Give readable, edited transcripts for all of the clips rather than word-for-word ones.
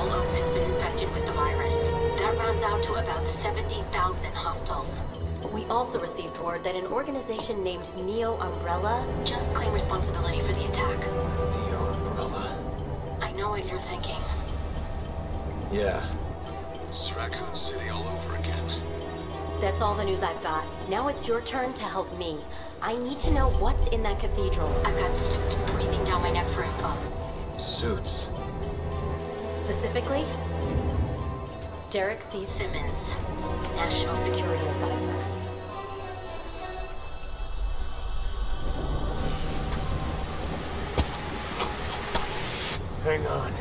All Oaks has been infected with the virus. That rounds out to about 70,000 hostiles. We also received word that an organization named Neo Umbrella just claimed responsibility for the attack. Neo Umbrella. I know what you're thinking. Yeah. It's Raccoon City all over again. That's all the news I've got. Now it's your turn to help me. I need to know what's in that cathedral. I've got suits breathing down my neck for info. Suits. Specifically, Derek C. Simmons, National Security Advisor. Hang on.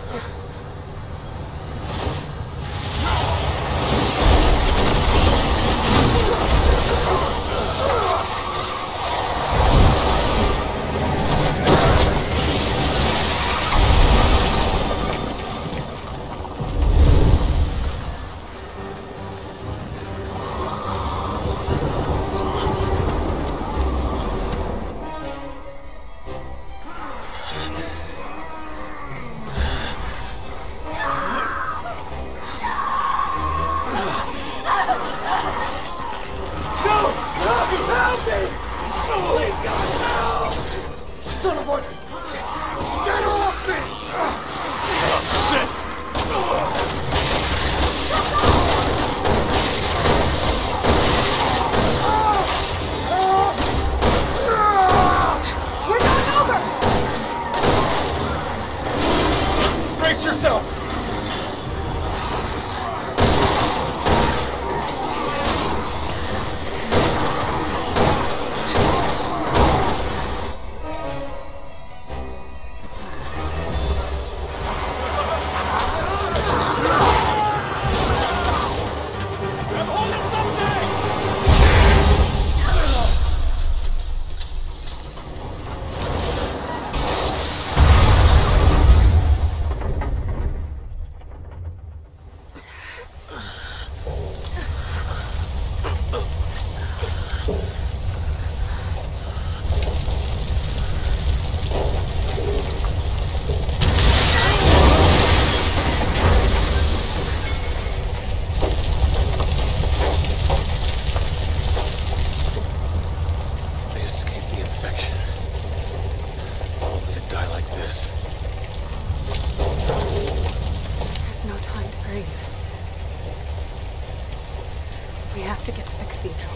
We have to get to the cathedral.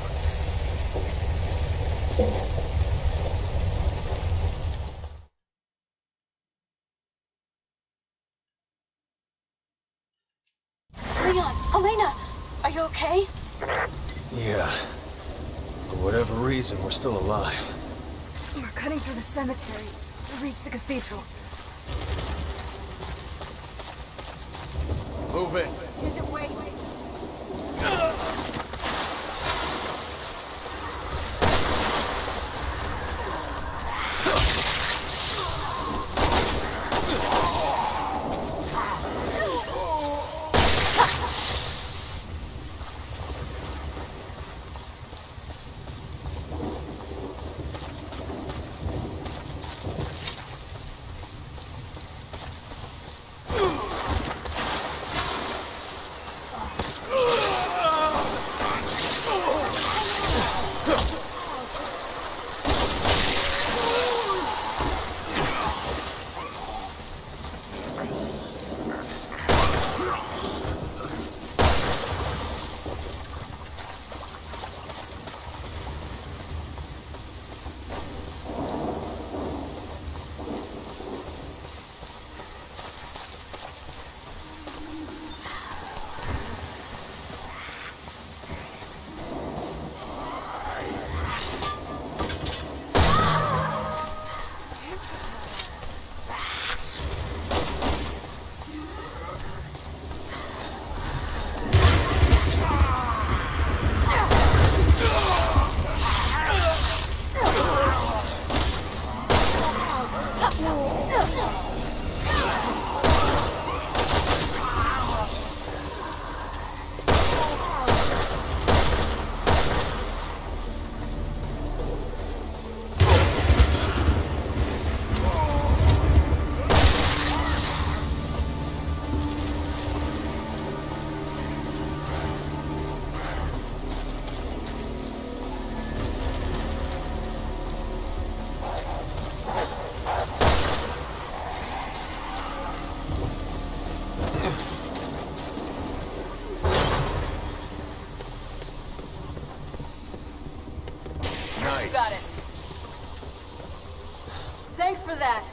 Leon! Helena! Are you okay? Yeah. For whatever reason, we're still alive. We're cutting through the cemetery to reach the cathedral. Move it! Is it wait? for that.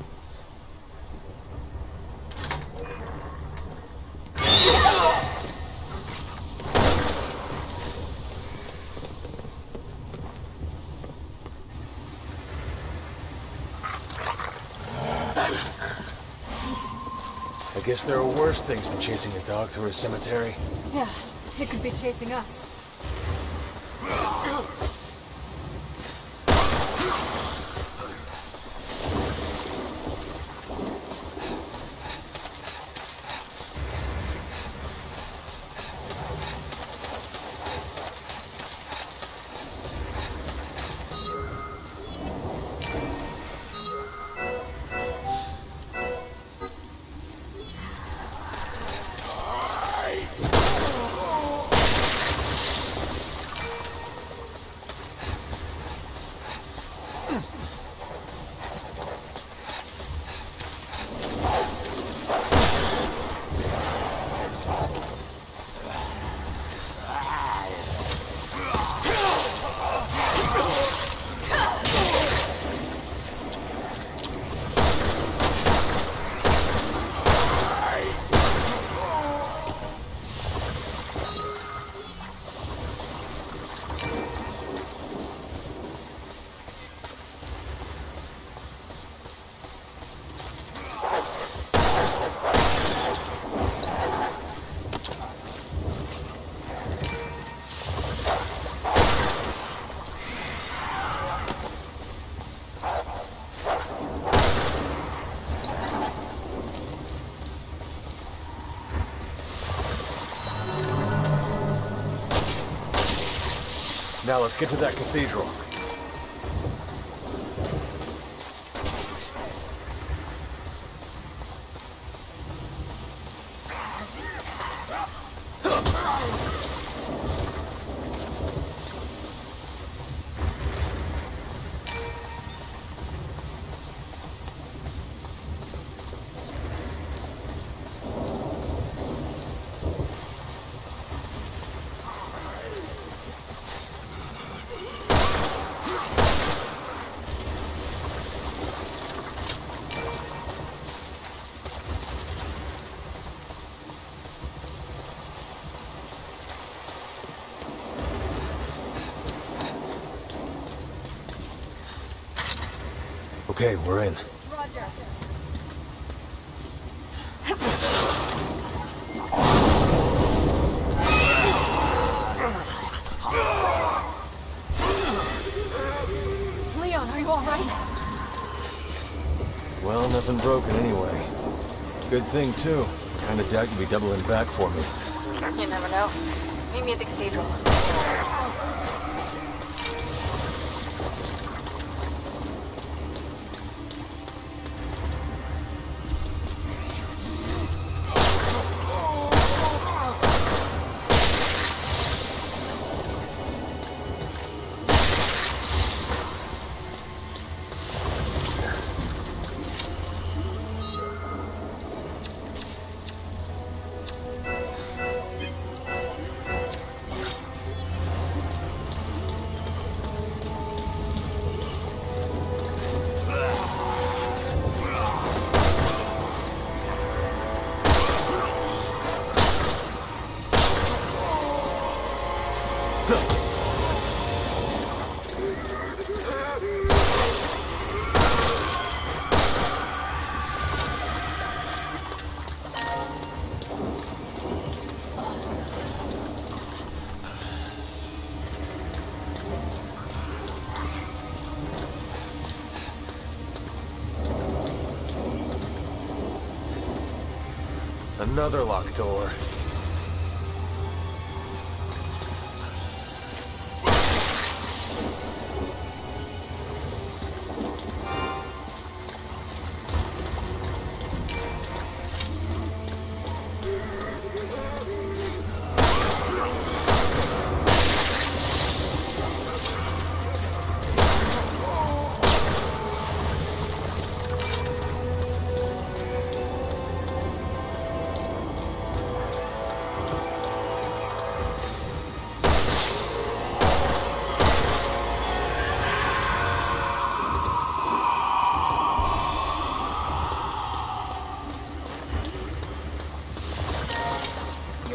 I guess there are worse things than chasing a dog through a cemetery. Yeah, it could be chasing us. Now let's get to that cathedral. Okay, we're in. Roger. Leon, are you all right? Well, nothing broken anyway. Good thing, too. Kinda doubt you'd be doubling back for me. You never know. Meet me at the cathedral. Another locked door.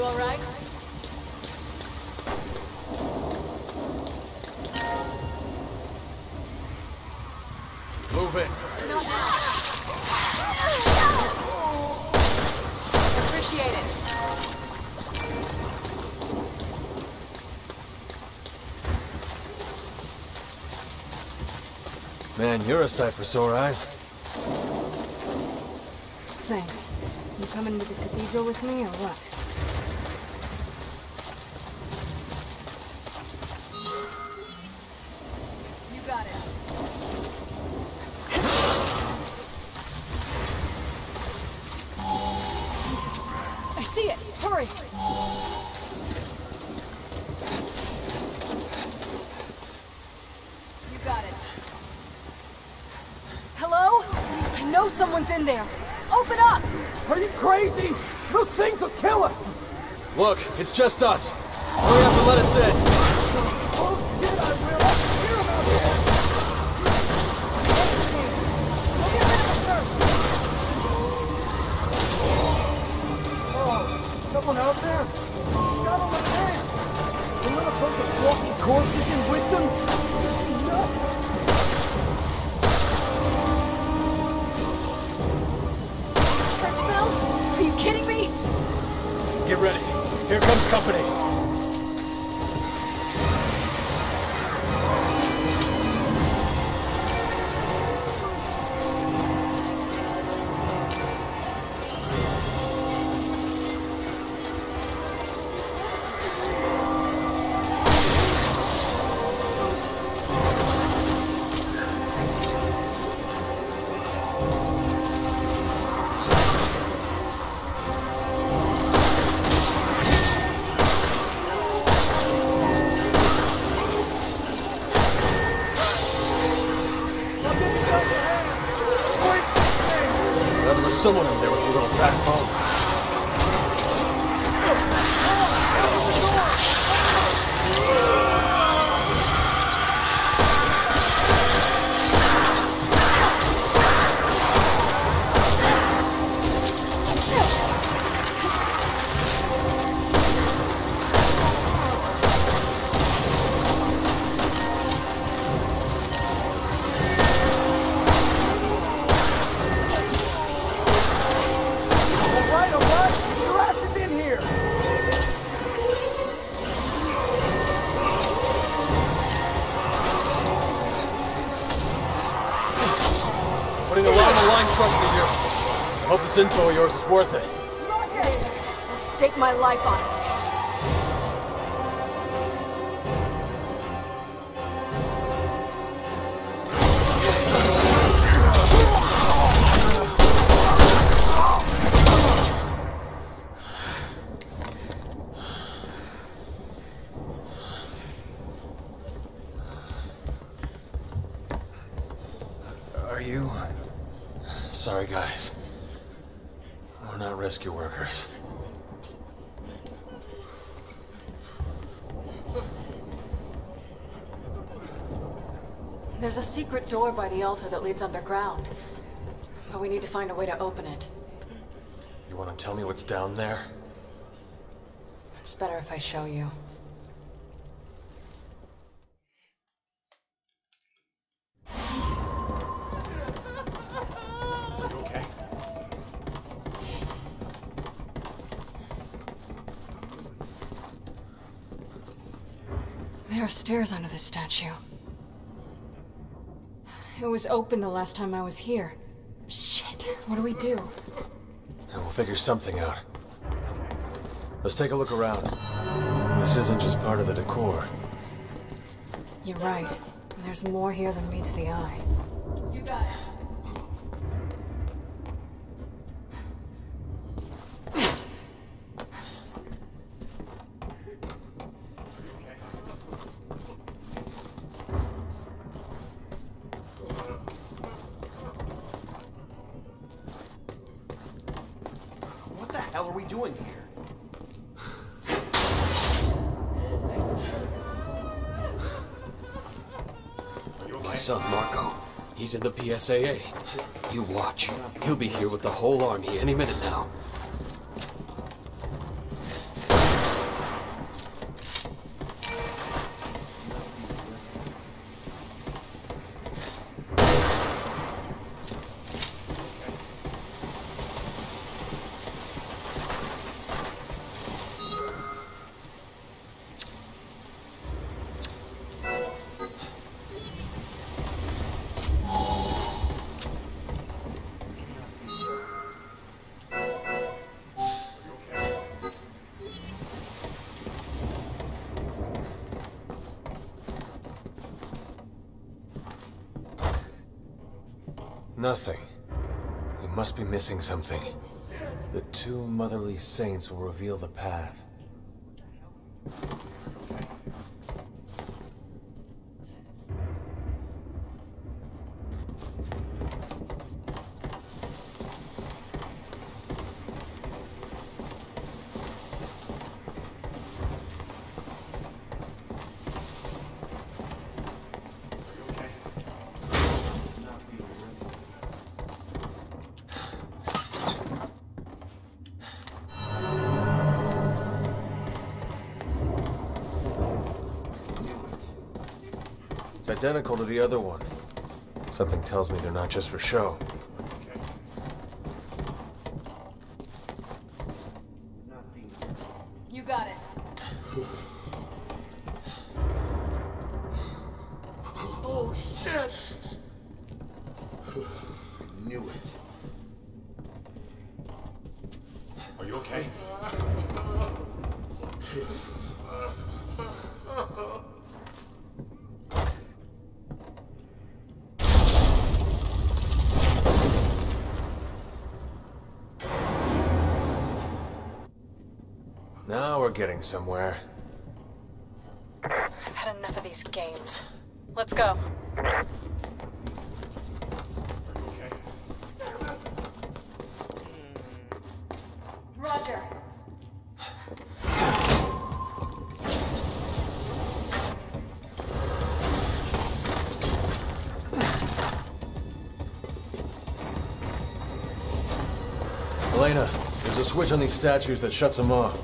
alright? Move it. Not now. Appreciate it. Man, you're a sight for sore eyes. Thanks. You coming to this cathedral with me, or what? You got it. I see it! Hurry! You got it. Hello? I know someone's in there. Open up! Are you crazy? Those things will kill us! Look, it's just us. Hurry up and let us in. Oh shit, I will! Hear about this! We'll get rid of it first. Oh, someone out there? Got him in hand! A little bunch of walking corpses in with them? Nuts! Church bells? Are you kidding me? Get ready. Here comes company. There was someone in there with a little backbone. Alright, your ass is in here! Putting a lot on the line trusting you. I hope this info of yours is worth it. I'll stake my life on it. Are you... Sorry, guys. We're not rescue workers. There's a secret door by the altar that leads underground. But we need to find a way to open it. You want to tell me what's down there? It's better if I show you. Okay. There are stairs under this statue. It was open the last time I was here. Shit, what do we do? And we'll figure something out. Let's take a look around. This isn't just part of the decor. You're right. There's more here than meets the eye. You got it. What the hell are we doing here? My son, Marco. He's in the PSAA. You watch. He'll be here with the whole army any minute now. Nothing. We must be missing something. The two motherly saints will reveal the path. It's identical to the other one. Something tells me they're not just for show. You got it. Oh, shit! Knew it. Are you okay? Now we're getting somewhere. I've had enough of these games. Let's go. Roger. Elena, there's a switch on these statues that shuts them off.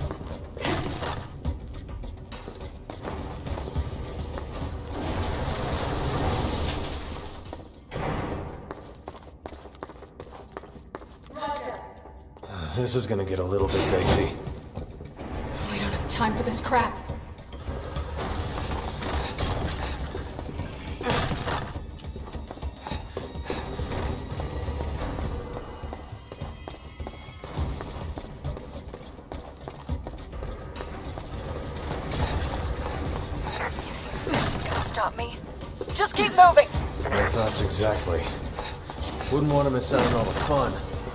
This is gonna get a little bit dicey. We don't have time for this crap. This is gonna stop me. Just keep moving! My thoughts exactly. Wouldn't want to miss out on all the fun.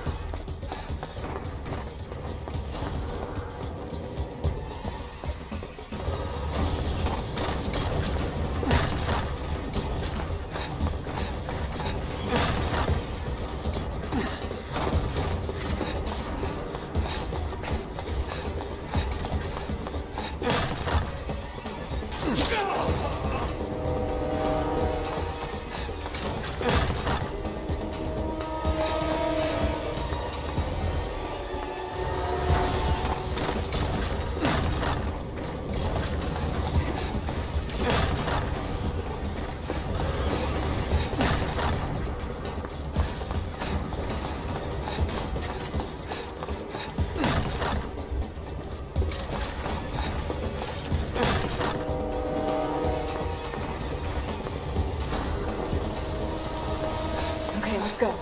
Okay, let's go.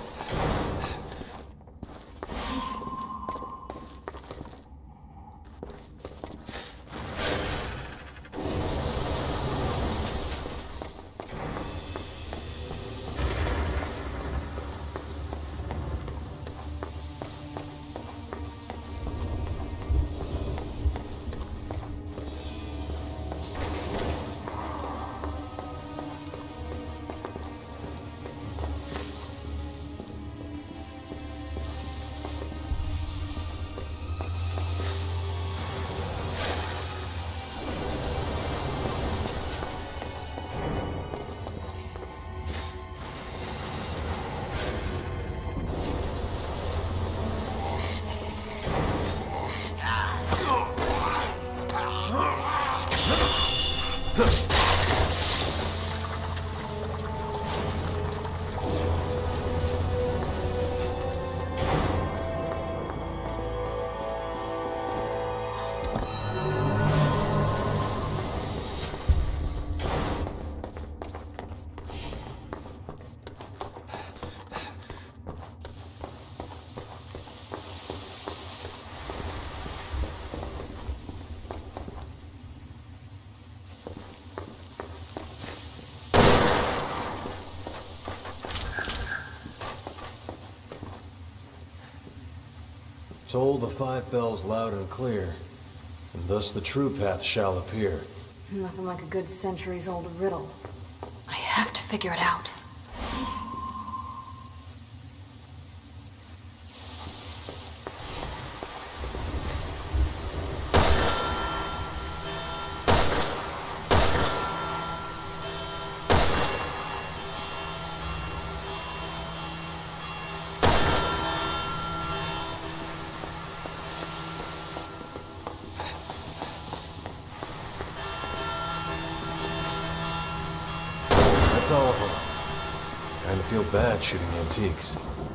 Toll the 5 bells loud and clear, and thus the true path shall appear. Nothing like a good centuries-old riddle. I have to figure it out. That's all of them. Kinda feel bad shooting antiques.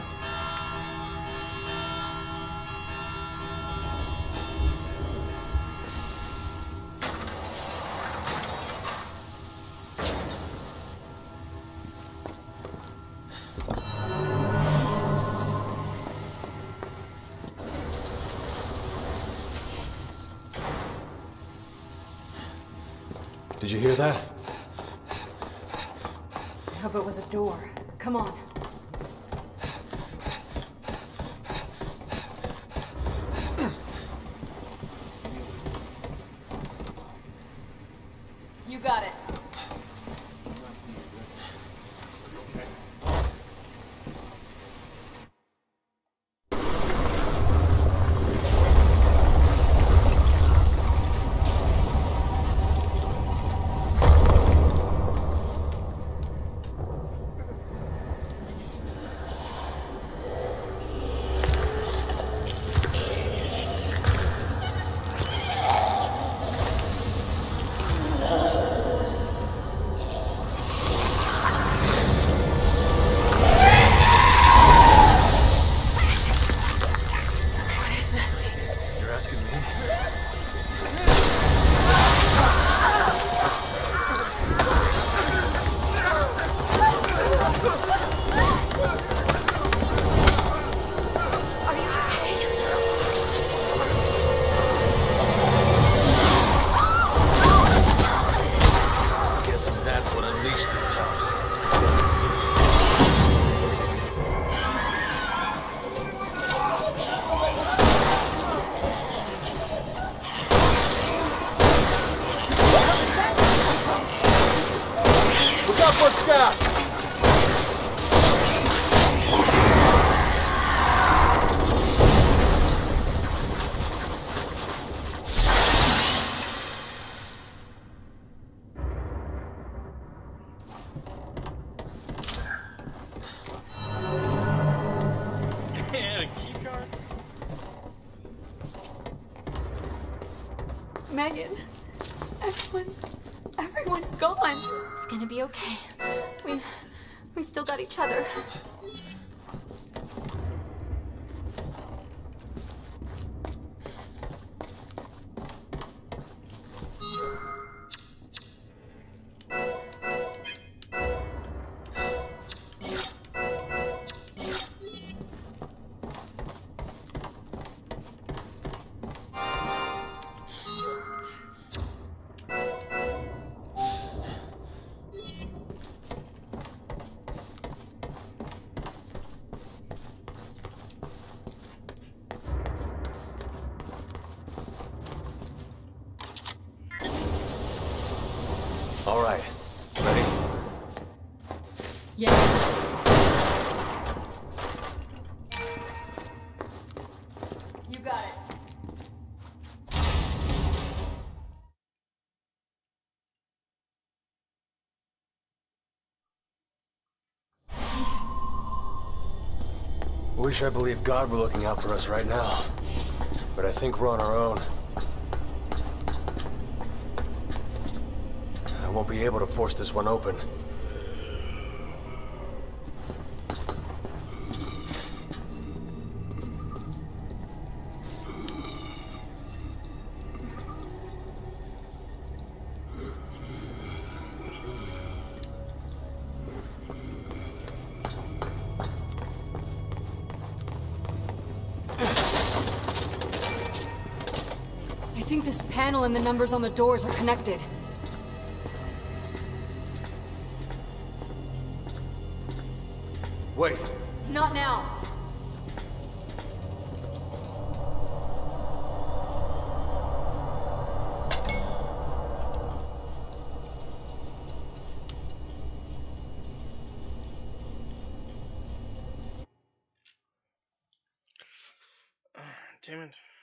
Did you hear that? I hope it was a door. Come on. You got it. Megan, everyone's gone. It's gonna be okay. We still got each other. All right. Ready? Yeah. You got it. Wish I believed God were looking out for us right now. But I think we're on our own. I won't be able to force this one open. I think this panel and the numbers on the doors are connected. Wait. Not now. Damn it.